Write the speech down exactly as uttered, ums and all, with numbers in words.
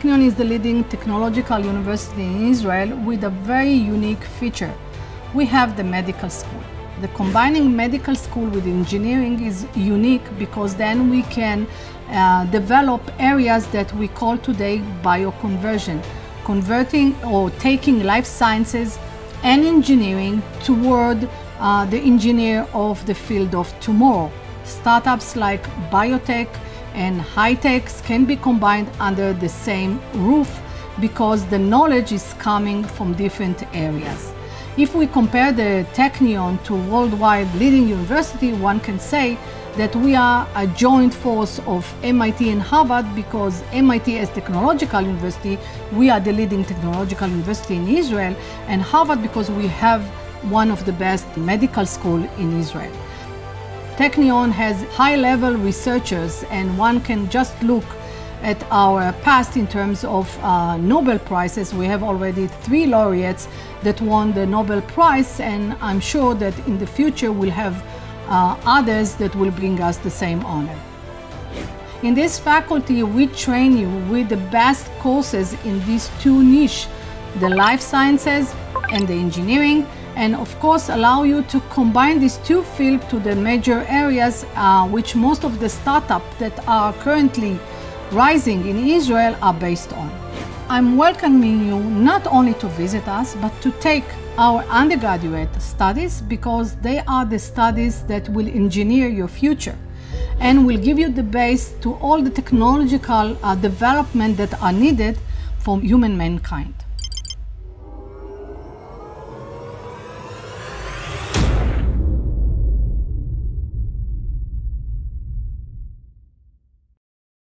Technion is the leading technological university in Israel with a very unique feature. We have the medical school. The combining medical school with engineering is unique because then we can uh, develop areas that we call today bioconversion, converting or taking life sciences and engineering toward uh, the engineer of the field of tomorrow. Startups like biotech and high-techs can be combined under the same roof because the knowledge is coming from different areas. If we compare the Technion to worldwide leading university, one can say that we are a joint force of M I T and Harvard because M I T as technological university, we are the leading technological university in Israel, and Harvard because we have one of the best medical schools in Israel. Technion has high-level researchers, and one can just look at our past in terms of uh, Nobel Prizes. We have already three laureates that won the Nobel Prize, and I'm sure that in the future we'll have uh, others that will bring us the same honor. In this faculty, we train you with the best courses in these two niches, the life sciences and the engineering, and of course allow you to combine these two fields to the major areas uh, which most of the startups that are currently rising in Israel are based on. I'm welcoming you not only to visit us, but to take our undergraduate studies because they are the studies that will engineer your future and will give you the base to all the technological uh, development that are needed for human mankind.